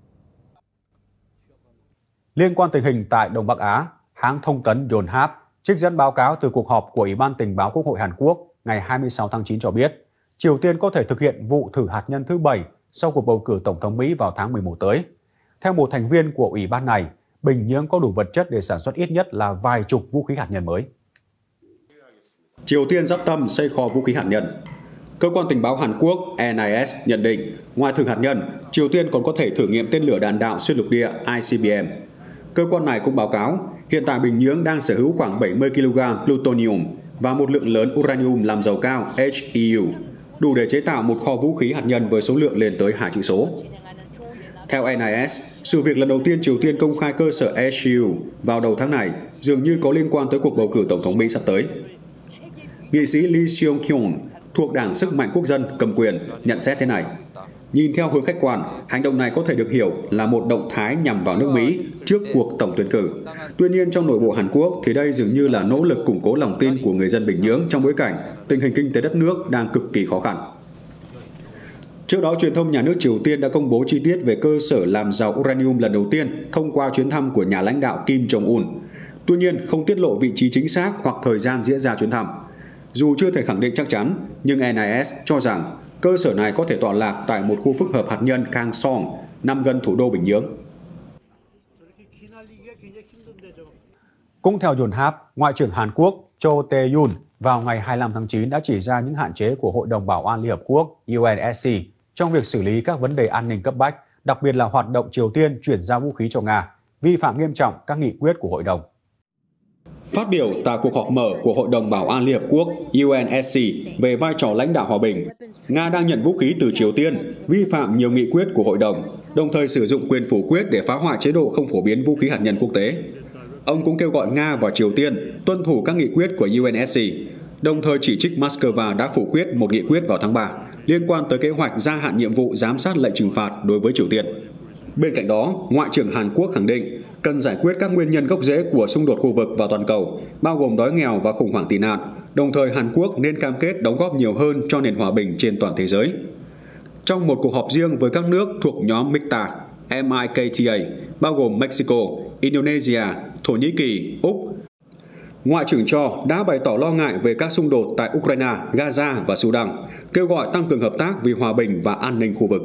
Liên quan tình hình tại Đông Bắc Á, hãng thông tấn Yonhap trích dẫn báo cáo từ cuộc họp của Ủy ban Tình báo Quốc hội Hàn Quốc ngày 26 tháng 9 cho biết, Triều Tiên có thể thực hiện vụ thử hạt nhân thứ 7 sau cuộc bầu cử Tổng thống Mỹ vào tháng 11 tới. Theo một thành viên của Ủy ban này, Bình Nhưỡng có đủ vật chất để sản xuất ít nhất là vài chục vũ khí hạt nhân mới. Triều Tiên sắp tâm xây kho vũ khí hạt nhân. Cơ quan tình báo Hàn Quốc NIS nhận định, ngoài thử hạt nhân, Triều Tiên còn có thể thử nghiệm tên lửa đạn đạo xuyên lục địa ICBM. Cơ quan này cũng báo cáo, hiện tại Bình Nhưỡng đang sở hữu khoảng 70 kg plutonium và một lượng lớn uranium làm dầu cao HEU, đủ để chế tạo một kho vũ khí hạt nhân với số lượng lên tới 2 chữ số. Theo NIS, sự việc lần đầu tiên Triều Tiên công khai cơ sở HEU vào đầu tháng này dường như có liên quan tới cuộc bầu cử Tổng thống Mỹ sắp tới. Nghị sĩ Lee Seung-kyung thuộc Đảng Sức mạnh Quốc dân cầm quyền nhận xét thế này. Nhìn theo hướng khách quan, hành động này có thể được hiểu là một động thái nhằm vào nước Mỹ trước cuộc tổng tuyển cử. Tuy nhiên, trong nội bộ Hàn Quốc thì đây dường như là nỗ lực củng cố lòng tin của người dân Bình Nhưỡng trong bối cảnh tình hình kinh tế đất nước đang cực kỳ khó khăn. Trước đó, truyền thông nhà nước Triều Tiên đã công bố chi tiết về cơ sở làm giàu uranium lần đầu tiên thông qua chuyến thăm của nhà lãnh đạo Kim Jong-un. Tuy nhiên, không tiết lộ vị trí chính xác hoặc thời gian diễn ra chuyến thăm. Dù chưa thể khẳng định chắc chắn, nhưng NIS cho rằng cơ sở này có thể tọa lạc tại một khu phức hợp hạt nhân Kangsong, nằm gần thủ đô Bình Nhưỡng. Cũng theo Yonhap, Ngoại trưởng Hàn Quốc Cho Tae-yun vào ngày 25 tháng 9 đã chỉ ra những hạn chế của Hội đồng Bảo an Liên Hợp Quốc UNSC trong việc xử lý các vấn đề an ninh cấp bách, đặc biệt là hoạt động Triều Tiên chuyển giao vũ khí cho Nga, vi phạm nghiêm trọng các nghị quyết của Hội đồng. Phát biểu tại cuộc họp mở của Hội đồng Bảo an Liên Hợp Quốc UNSC về vai trò lãnh đạo hòa bình, Nga đang nhận vũ khí từ Triều Tiên, vi phạm nhiều nghị quyết của Hội đồng thời sử dụng quyền phủ quyết để phá hoại chế độ không phổ biến vũ khí hạt nhân quốc tế. Ông cũng kêu gọi Nga và Triều Tiên tuân thủ các nghị quyết của UNSC, đồng thời chỉ trích Moscow đã phủ quyết một nghị quyết vào tháng 3 liên quan tới kế hoạch gia hạn nhiệm vụ giám sát lệnh trừng phạt đối với Triều Tiên. Bên cạnh đó, Ngoại trưởng Hàn Quốc khẳng định cần giải quyết các nguyên nhân gốc rễ của xung đột khu vực và toàn cầu, bao gồm đói nghèo và khủng hoảng tị nạn. Đồng thời, Hàn Quốc nên cam kết đóng góp nhiều hơn cho nền hòa bình trên toàn thế giới. Trong một cuộc họp riêng với các nước thuộc nhóm MIKTA, bao gồm Mexico, Indonesia, Thổ Nhĩ Kỳ, Úc, Ngoại trưởng Cho đã bày tỏ lo ngại về các xung đột tại Ukraine, Gaza và Sudan, kêu gọi tăng cường hợp tác vì hòa bình và an ninh khu vực.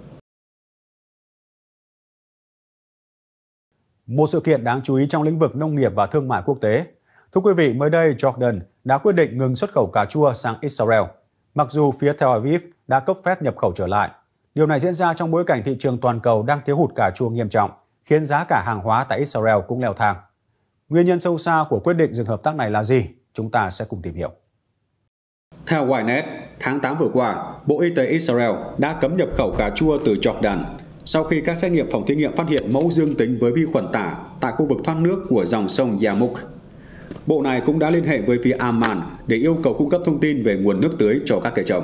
Một sự kiện đáng chú ý trong lĩnh vực nông nghiệp và thương mại quốc tế. Thưa quý vị, mới đây Jordan đã quyết định ngừng xuất khẩu cà chua sang Israel, mặc dù phía Tel Aviv đã cấp phép nhập khẩu trở lại. Điều này diễn ra trong bối cảnh thị trường toàn cầu đang thiếu hụt cà chua nghiêm trọng, khiến giá cả hàng hóa tại Israel cũng leo thang. Nguyên nhân sâu xa của quyết định dừng hợp tác này là gì? Chúng ta sẽ cùng tìm hiểu. Theo Ynet, tháng 8 vừa qua, Bộ Y tế Israel đã cấm nhập khẩu cà chua từ Jordan sau khi các xét nghiệm phòng thí nghiệm phát hiện mẫu dương tính với vi khuẩn tả tại khu vực thoát nước của dòng sông Yarmouk. Bộ này cũng đã liên hệ với phía Amman để yêu cầu cung cấp thông tin về nguồn nước tưới cho các cây trồng.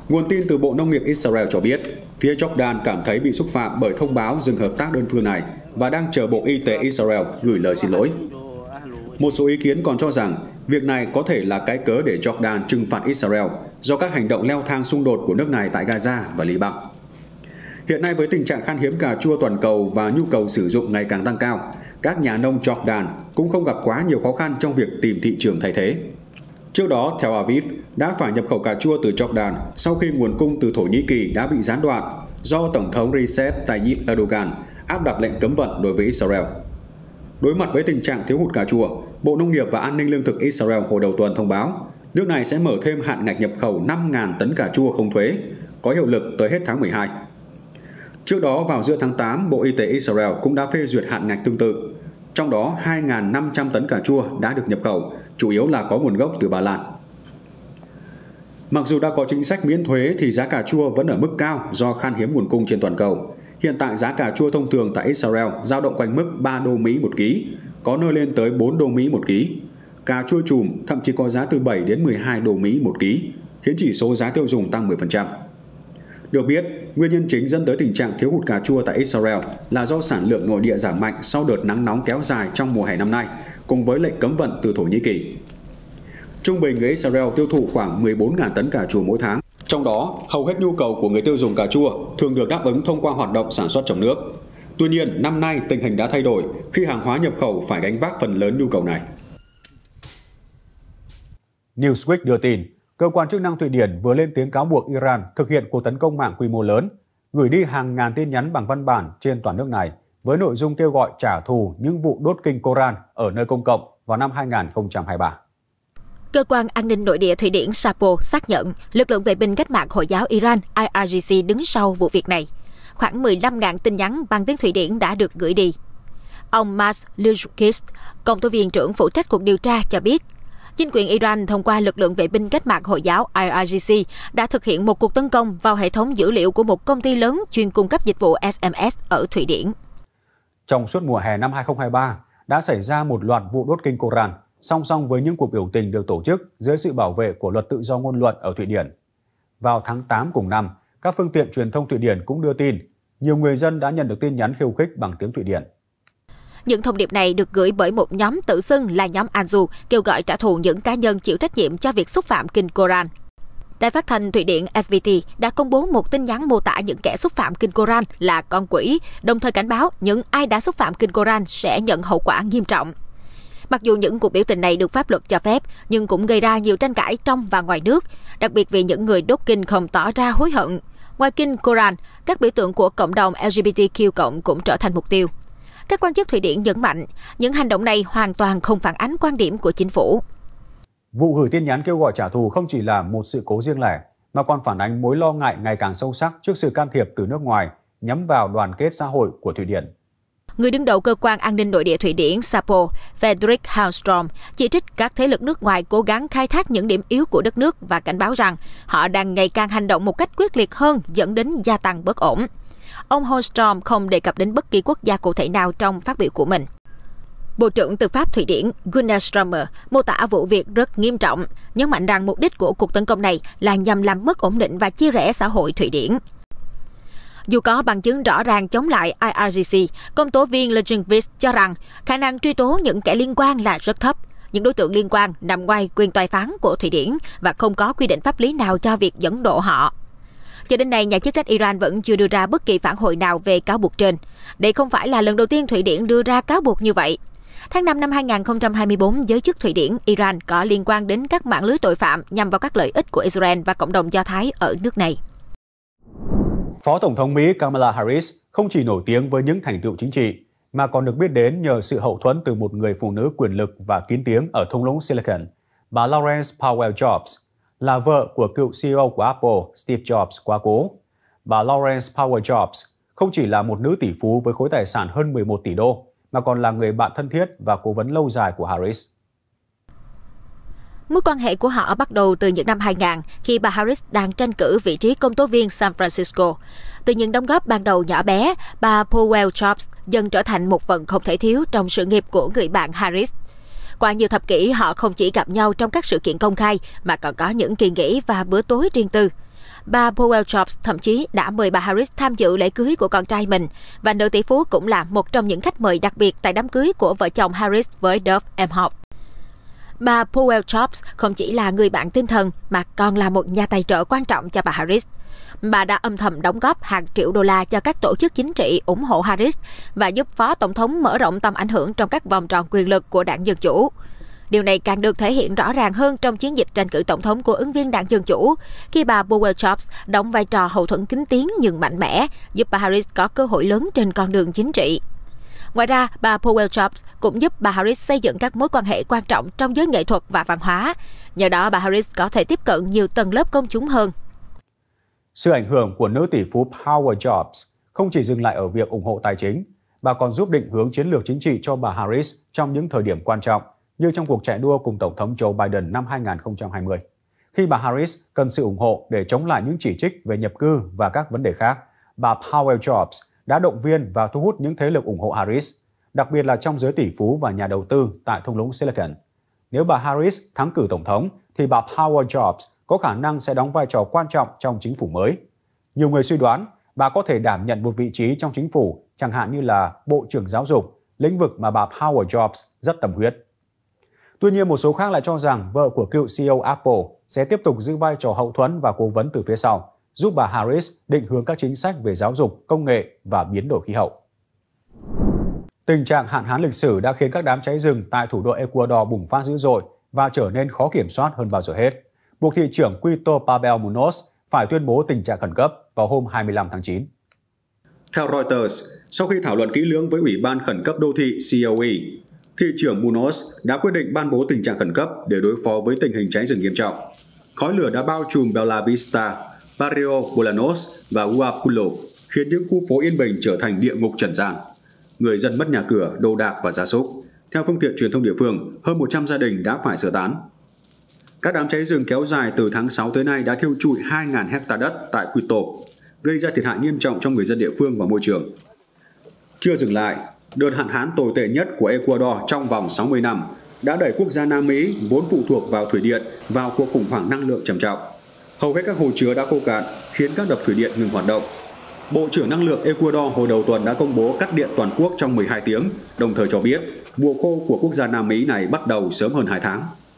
Nguồn tin từ Bộ Nông nghiệp Israel cho biết, phía Jordan cảm thấy bị xúc phạm bởi thông báo dừng hợp tác đơn phương này và đang chờ Bộ Y tế Israel gửi lời xin lỗi. Một số ý kiến còn cho rằng việc này có thể là cái cớ để Jordan trừng phạt Israel do các hành động leo thang xung đột của nước này tại Gaza và Liban. Hiện nay với tình trạng khan hiếm cà chua toàn cầu và nhu cầu sử dụng ngày càng tăng cao, các nhà nông Jordan cũng không gặp quá nhiều khó khăn trong việc tìm thị trường thay thế. Trước đó, Tel Aviv đã phải nhập khẩu cà chua từ Jordan sau khi nguồn cung từ Thổ Nhĩ Kỳ đã bị gián đoạn do Tổng thống Recep Tayyip Erdogan áp đặt lệnh cấm vận đối với Israel. Đối mặt với tình trạng thiếu hụt cà chua, Bộ Nông nghiệp và An ninh Lương thực Israel hồi đầu tuần thông báo nước này sẽ mở thêm hạn ngạch nhập khẩu 5.000 tấn cà chua không thuế, có hiệu lực tới hết tháng 12. Trước đó, vào giữa tháng 8, Bộ Y tế Israel cũng đã phê duyệt hạn ngạch tương tự. Trong đó, 2.500 tấn cà chua đã được nhập khẩu, chủ yếu là có nguồn gốc từ Ba Lan. Mặc dù đã có chính sách miễn thuế thì giá cà chua vẫn ở mức cao do khan hiếm nguồn cung trên toàn cầu. Hiện tại giá cà chua thông thường tại Israel dao động quanh mức 3 đô Mỹ một ký, có nơi lên tới 4 đô Mỹ một ký. Cà chua chùm thậm chí có giá từ 7 đến 12 đô Mỹ một ký, khiến chỉ số giá tiêu dùng tăng 10%. Được biết, nguyên nhân chính dẫn tới tình trạng thiếu hụt cà chua tại Israel là do sản lượng nội địa giảm mạnh sau đợt nắng nóng kéo dài trong mùa hè năm nay, cùng với lệnh cấm vận từ Thổ Nhĩ Kỳ. Trung bình người Israel tiêu thụ khoảng 14.000 tấn cà chua mỗi tháng. Trong đó, hầu hết nhu cầu của người tiêu dùng cà chua thường được đáp ứng thông qua hoạt động sản xuất trong nước. Tuy nhiên, năm nay tình hình đã thay đổi khi hàng hóa nhập khẩu phải gánh vác phần lớn nhu cầu này. Newsweek đưa tin, cơ quan chức năng Thụy Điển vừa lên tiếng cáo buộc Iran thực hiện cuộc tấn công mạng quy mô lớn, gửi đi hàng ngàn tin nhắn bằng văn bản trên toàn nước này với nội dung kêu gọi trả thù những vụ đốt kinh Koran ở nơi công cộng vào năm 2023. Cơ quan an ninh nội địa Thụy Điển SAPO xác nhận lực lượng vệ binh cách mạng Hồi giáo Iran IRGC đứng sau vụ việc này. Khoảng 15.000 tin nhắn bằng tiếng Thụy Điển đã được gửi đi. Ông Mas Lujkis, công tố viên trưởng phụ trách cuộc điều tra cho biết, chính quyền Iran thông qua lực lượng vệ binh cách mạng Hồi giáo IRGC đã thực hiện một cuộc tấn công vào hệ thống dữ liệu của một công ty lớn chuyên cung cấp dịch vụ SMS ở Thụy Điển. Trong suốt mùa hè năm 2023, đã xảy ra một loạt vụ đốt kinh Koran, song song với những cuộc biểu tình được tổ chức dưới sự bảo vệ của luật tự do ngôn luận ở Thụy Điển. Vào tháng 8 cùng năm, các phương tiện truyền thông Thụy Điển cũng đưa tin nhiều người dân đã nhận được tin nhắn khiêu khích bằng tiếng Thụy Điển. Những thông điệp này được gửi bởi một nhóm tự xưng là nhóm Anju, kêu gọi trả thù những cá nhân chịu trách nhiệm cho việc xúc phạm kinh Koran. Đài phát thanh Thụy Điển SVT đã công bố một tin nhắn mô tả những kẻ xúc phạm kinh Koran là con quỷ, đồng thời cảnh báo những ai đã xúc phạm kinh Koran sẽ nhận hậu quả nghiêm trọng. Mặc dù những cuộc biểu tình này được pháp luật cho phép, nhưng cũng gây ra nhiều tranh cãi trong và ngoài nước, đặc biệt vì những người đốt kinh không tỏ ra hối hận. Ngoài kinh Koran, các biểu tượng của cộng đồng LGBTQ+ cũng trở thành mục tiêu. Các quan chức Thụy Điển nhấn mạnh, những hành động này hoàn toàn không phản ánh quan điểm của chính phủ. Vụ gửi tin nhắn kêu gọi trả thù không chỉ là một sự cố riêng lẻ, mà còn phản ánh mối lo ngại ngày càng sâu sắc trước sự can thiệp từ nước ngoài nhắm vào đoàn kết xã hội của Thụy Điển. Người đứng đầu cơ quan an ninh nội địa Thụy Điển SAPO, Fredrik Hallstrom, chỉ trích các thế lực nước ngoài cố gắng khai thác những điểm yếu của đất nước và cảnh báo rằng họ đang ngày càng hành động một cách quyết liệt hơn, dẫn đến gia tăng bất ổn. Ông Hallstrom không đề cập đến bất kỳ quốc gia cụ thể nào trong phát biểu của mình. Bộ trưởng Tư pháp Thụy Điển Gunnar Strömmer mô tả vụ việc rất nghiêm trọng, nhấn mạnh rằng mục đích của cuộc tấn công này là nhằm làm mất ổn định và chia rẽ xã hội Thụy Điển. Dù có bằng chứng rõ ràng chống lại IRGC, công tố viên Legenvist cho rằng khả năng truy tố những kẻ liên quan là rất thấp. Những đối tượng liên quan nằm ngoài quyền tòa phán của Thụy Điển và không có quy định pháp lý nào cho việc dẫn độ họ. Cho đến nay, nhà chức trách Iran vẫn chưa đưa ra bất kỳ phản hồi nào về cáo buộc trên. Đây không phải là lần đầu tiên Thụy Điển đưa ra cáo buộc như vậy. Tháng 5 năm 2024, giới chức Thụy Điển, Iran có liên quan đến các mạng lưới tội phạm nhằm vào các lợi ích của Israel và cộng đồng Do Thái ở nước này. Phó Tổng thống Mỹ Kamala Harris không chỉ nổi tiếng với những thành tựu chính trị, mà còn được biết đến nhờ sự hậu thuẫn từ một người phụ nữ quyền lực và kín tiếng ở thung lũng Silicon, bà Laurence Powell Jobs, là vợ của cựu CEO của Apple Steve Jobs quá cố. Bà Laurence Powell Jobs không chỉ là một nữ tỷ phú với khối tài sản hơn 11 tỷ đô, mà còn là người bạn thân thiết và cố vấn lâu dài của Harris. Mối quan hệ của họ bắt đầu từ những năm 2000 khi bà Harris đang tranh cử vị trí công tố viên San Francisco. Từ những đóng góp ban đầu nhỏ bé, bà Powell Jobs dần trở thành một phần không thể thiếu trong sự nghiệp của người bạn Harris. Qua nhiều thập kỷ, họ không chỉ gặp nhau trong các sự kiện công khai mà còn có những kỳ nghỉ và bữa tối riêng tư. Bà Powell-Jobs thậm chí đã mời bà Harris tham dự lễ cưới của con trai mình, và nữ tỷ phú cũng là một trong những khách mời đặc biệt tại đám cưới của vợ chồng Harris với Doug Emhoff. Bà Powell-Jobs không chỉ là người bạn tinh thần mà còn là một nhà tài trợ quan trọng cho bà Harris. Bà đã âm thầm đóng góp hàng triệu đô la cho các tổ chức chính trị ủng hộ Harris và giúp Phó Tổng thống mở rộng tầm ảnh hưởng trong các vòng tròn quyền lực của đảng Dân Chủ. Điều này càng được thể hiện rõ ràng hơn trong chiến dịch tranh cử tổng thống của ứng viên đảng Dân Chủ, khi bà Powell-Jobs đóng vai trò hậu thuẫn kín tiếng nhưng mạnh mẽ, giúp bà Harris có cơ hội lớn trên con đường chính trị. Ngoài ra, bà Powell-Jobs cũng giúp bà Harris xây dựng các mối quan hệ quan trọng trong giới nghệ thuật và văn hóa. Nhờ đó, bà Harris có thể tiếp cận nhiều tầng lớp công chúng hơn. Sự ảnh hưởng của nữ tỷ phú Powell-Jobs không chỉ dừng lại ở việc ủng hộ tài chính, bà còn giúp định hướng chiến lược chính trị cho bà Harris trong những thời điểm quan trọng, như trong cuộc chạy đua cùng Tổng thống Joe Biden năm 2020. Khi bà Harris cần sự ủng hộ để chống lại những chỉ trích về nhập cư và các vấn đề khác, bà Powell-Jobs đã động viên và thu hút những thế lực ủng hộ Harris, đặc biệt là trong giới tỷ phú và nhà đầu tư tại thung lũng Silicon. Nếu bà Harris thắng cử Tổng thống, thì bà Powell-Jobs có khả năng sẽ đóng vai trò quan trọng trong chính phủ mới. Nhiều người suy đoán bà có thể đảm nhận một vị trí trong chính phủ, chẳng hạn như là Bộ trưởng Giáo dục, lĩnh vực mà bà Powell-Jobs rất tâm huyết. Tuy nhiên, một số khác lại cho rằng vợ của cựu CEO Apple sẽ tiếp tục giữ vai trò hậu thuẫn và cố vấn từ phía sau, giúp bà Harris định hướng các chính sách về giáo dục, công nghệ và biến đổi khí hậu. Tình trạng hạn hán lịch sử đã khiến các đám cháy rừng tại thủ đô Ecuador bùng phát dữ dội và trở nên khó kiểm soát hơn bao giờ hết, buộc thị trưởng Quito Pavel Munoz phải tuyên bố tình trạng khẩn cấp vào hôm 25 tháng 9. Theo Reuters, sau khi thảo luận kỹ lưỡng với Ủy ban Khẩn cấp Đô thị COE, thị trưởng Munoz đã quyết định ban bố tình trạng khẩn cấp để đối phó với tình hình cháy rừng nghiêm trọng. Khói lửa đã bao trùm Bella Vista, Barrio Bolanos và Guapulo, khiến những khu phố yên bình trở thành địa ngục trần gian. Người dân mất nhà cửa, đồ đạc và gia súc. Theo phương tiện truyền thông địa phương, hơn 100 gia đình đã phải sơ tán. Các đám cháy rừng kéo dài từ tháng 6 tới nay đã thiêu trụi 2.000 hectare đất tại Quito, gây ra thiệt hại nghiêm trọng cho người dân địa phương và môi trường. Chưa dừng lại, đợt hạn hán tồi tệ nhất của Ecuador trong vòng 60 năm đã đẩy quốc gia Nam Mỹ vốn phụ thuộc vào thủy điện vào cuộc khủng hoảng năng lượng trầm trọng. Hầu hết các hồ chứa đã khô cạn, khiến các đập thủy điện ngừng hoạt động. Bộ trưởng Năng lượng Ecuador hồi đầu tuần đã công bố cắt điện toàn quốc trong 12 tiếng, đồng thời cho biết mùa khô của quốc gia Nam Mỹ này bắt đầu sớm hơn 2 tháng.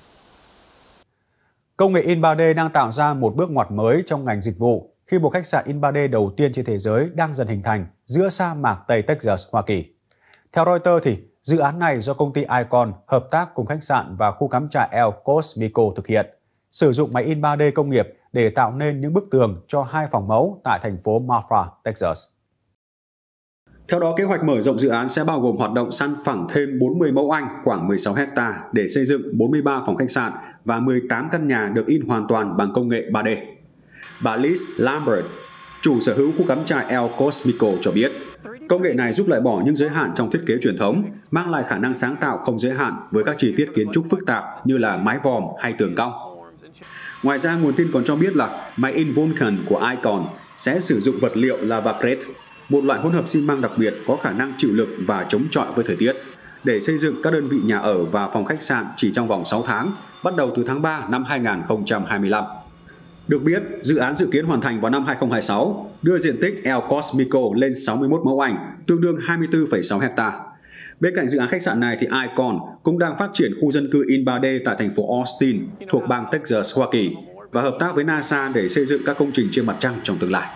Công nghệ in 3D đang tạo ra một bước ngoặt mới trong ngành dịch vụ khi một khách sạn in 3D đầu tiên trên thế giới đang dần hình thành giữa sa mạc Tây Texas, Hoa Kỳ. Theo Reuters, thì dự án này do công ty Icon hợp tác cùng khách sạn và khu cắm trại El Cosmico thực hiện, sử dụng máy in 3D công nghiệp để tạo nên những bức tường cho 2 phòng mẫu tại thành phố Marfa, Texas. Theo đó, kế hoạch mở rộng dự án sẽ bao gồm hoạt động săn phẳng thêm 40 mẫu Anh khoảng 16 hectare để xây dựng 43 phòng khách sạn và 18 căn nhà được in hoàn toàn bằng công nghệ 3D. Bà Liz Lambert, chủ sở hữu khu cắm trại El Cosmico cho biết, công nghệ này giúp loại bỏ những giới hạn trong thiết kế truyền thống, mang lại khả năng sáng tạo không giới hạn với các chi tiết kiến trúc phức tạp như là mái vòm hay tường cong. Ngoài ra, nguồn tin còn cho biết là máy in Vulcan của Icon sẽ sử dụng vật liệu Lavacrete, một loại hỗn hợp xi măng đặc biệt có khả năng chịu lực và chống chọi với thời tiết, để xây dựng các đơn vị nhà ở và phòng khách sạn chỉ trong vòng 6 tháng, bắt đầu từ tháng 3 năm 2025. Được biết, dự án dự kiến hoàn thành vào năm 2026, đưa diện tích El Cosmico lên 61 mẫu Anh, tương đương 24,6 hectare. Bên cạnh dự án khách sạn này, thì Icon cũng đang phát triển khu dân cư in 3D tại thành phố Austin, thuộc bang Texas, Hoa Kỳ, và hợp tác với NASA để xây dựng các công trình trên mặt trăng trong tương lai.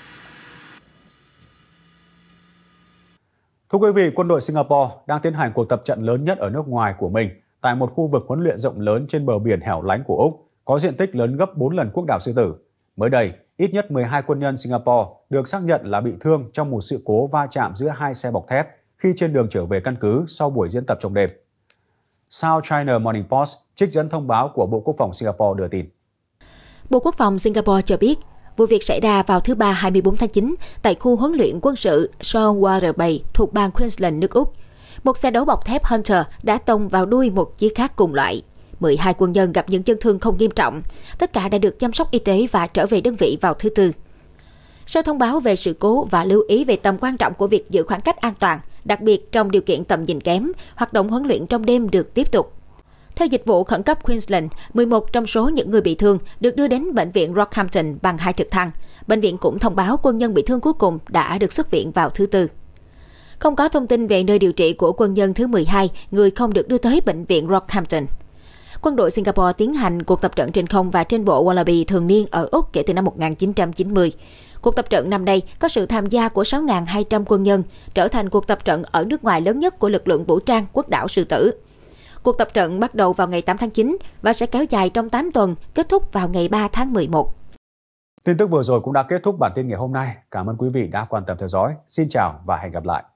Thưa quý vị, quân đội Singapore đang tiến hành cuộc tập trận lớn nhất ở nước ngoài của mình tại một khu vực huấn luyện rộng lớn trên bờ biển hẻo lánh của Úc, có diện tích lớn gấp 4 lần quốc đảo Sư Tử. Mới đây, ít nhất 12 quân nhân Singapore được xác nhận là bị thương trong một sự cố va chạm giữa 2 xe bọc thép khi trên đường trở về căn cứ sau buổi diễn tập trong đêm. South China Morning Post trích dẫn thông báo của Bộ Quốc phòng Singapore đưa tin. Bộ Quốc phòng Singapore cho biết, vụ việc xảy ra vào thứ Ba 24 tháng 9 tại khu huấn luyện quân sự Saltwater Bay thuộc bang Queensland, nước Úc. Một xe đấu bọc thép Hunter đã tông vào đuôi một chiếc khác cùng loại. 12 quân nhân gặp những chấn thương không nghiêm trọng. Tất cả đã được chăm sóc y tế và trở về đơn vị vào thứ Tư. Sau thông báo về sự cố và lưu ý về tầm quan trọng của việc giữ khoảng cách an toàn, đặc biệt trong điều kiện tầm nhìn kém, hoạt động huấn luyện trong đêm được tiếp tục. Theo dịch vụ khẩn cấp Queensland, 11 trong số những người bị thương được đưa đến bệnh viện Rockhampton bằng 2 trực thăng. Bệnh viện cũng thông báo quân nhân bị thương cuối cùng đã được xuất viện vào thứ Tư. Không có thông tin về nơi điều trị của quân nhân thứ 12, người không được đưa tới bệnh viện Rockhampton. Quân đội Singapore tiến hành cuộc tập trận trên không và trên bộ Wallaby thường niên ở Úc kể từ năm 1990. Cuộc tập trận năm nay có sự tham gia của 6.200 quân nhân, trở thành cuộc tập trận ở nước ngoài lớn nhất của lực lượng vũ trang quốc đảo Sư Tử. Cuộc tập trận bắt đầu vào ngày 8 tháng 9 và sẽ kéo dài trong 8 tuần, kết thúc vào ngày 3 tháng 11. Tin tức vừa rồi cũng đã kết thúc bản tin ngày hôm nay. Cảm ơn quý vị đã quan tâm theo dõi. Xin chào và hẹn gặp lại.